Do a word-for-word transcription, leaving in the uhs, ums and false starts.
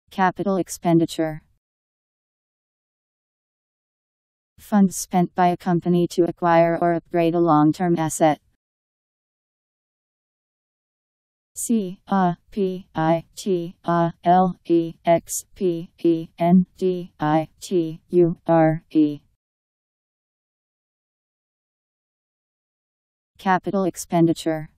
Capital expenditure. Funds spent by a company to acquire or upgrade a long-term asset. C A P I T A L E X P E N D I T U R E. Capital expenditure.